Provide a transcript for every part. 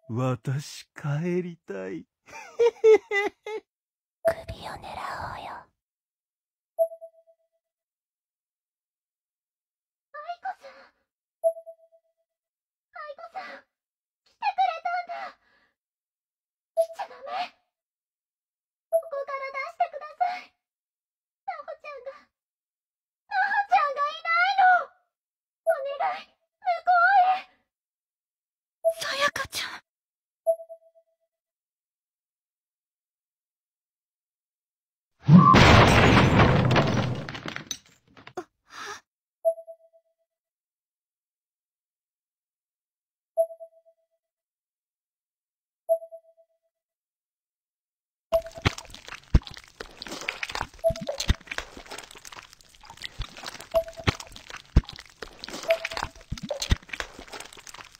私帰りたい。 首を狙おうよ。 愛子さん。愛子さん、来てくれたんだ。来ちゃダメ。ここから出してください。なほちゃんがいないの。お願い、向こうへ。 さやかちゃん。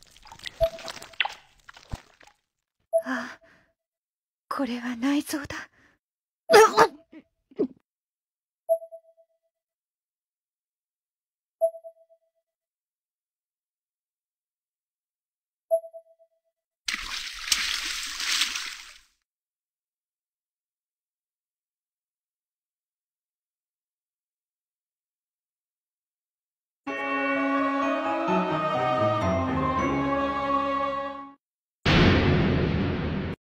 あ、これは内臓だ。